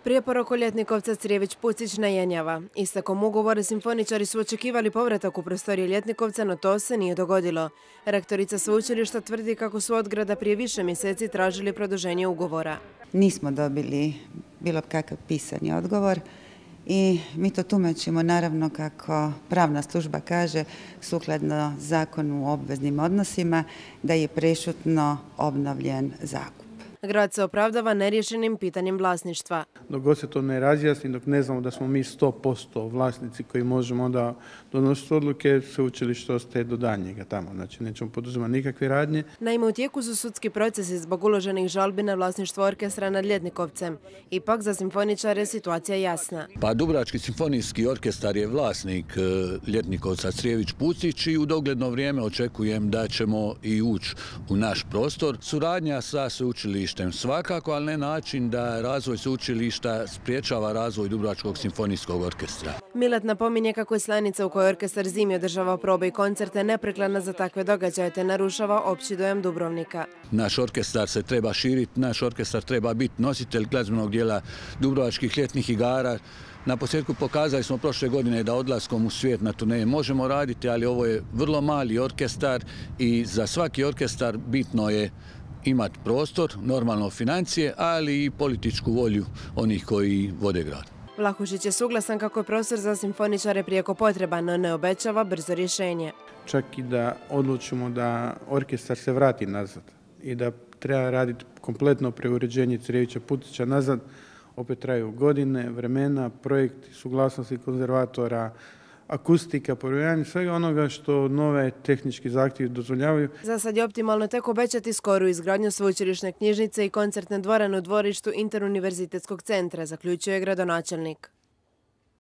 Prijepor oko Ljetnikovca Crijević-Pucić ne jenjava. Istekom ugovora simfoničari su očekivali povratak u prostorije Ljetnikovca, no to se nije dogodilo. Rektorica sveučilišta tvrdi kako su od grada prije više mjeseci tražili produženje ugovora. Nismo dobili bilo kakav pisani odgovor i mi to tumačimo naravno kako pravna služba kaže sukladno zakonu o obveznim odnosima da je prešutno obnovljen zakup. Grad se opravdava neriješenim pitanjem vlasništva. Dok god se to ne razjasni, dok ne znamo da smo mi 100% vlasnici koji možemo onda donositi odluke, sveučilište ostaje do daljnjega tamo. Znači, nećemo poduzimati nikakve radnje. Naime, u tijeku su sudski procesi zbog uloženih žalbi na vlasništvo orkestra nad Ljetnikovcem. Ipak za simfoničare situacija je jasna. Pa Dubrovački simfonijski orkestar je vlasnik Ljetnikovca Crijević-Pucić i u dogledno vrijeme očekujem da ćemo i ući u naš prostor. Suradnja sa sveučilištem svakako, ali ne način da razvoj sveučilišta spriječava razvoj Dubrovačkog simfonijskog orkestra. Milat napominje kako je slanica u kojoj orkestar zimi održava probe i koncerte neprekladna za takve događaje te narušava opći dojam Dubrovnika. Naš orkestar se treba širiti, naš orkestar treba biti nositelj glazbenog dijela Dubrovačkih ljetnih igara. Na posljedku pokazali smo prošle godine da odlaskom u svijet na turneje možemo raditi, ali ovo je vrlo mali orkestar i za svaki orkestar bitno je imati prostor, normalno financije, ali i političku volju onih koji vode grad. Vlahušić je suglasan kako je prostor za simfoničare prijeko potreban, no ne obećava brzo rješenje. Čak i da odlučimo da orkestar se vrati nazad i da treba raditi kompletno preuređenje Crijevića-Pucića nazad, opet traju godine, vremena, projekti, suglasnosti konzervatora, akustika, provjeravanje svega onoga što nove tehnički zahtjevi dozvoljavaju. Za sad je optimalno tek obećati skoru izgradnju sveučilišne knjižnice i koncertne dvorane u dvorištu Interuniverzitetskog centra, zaključuje gradonačelnik.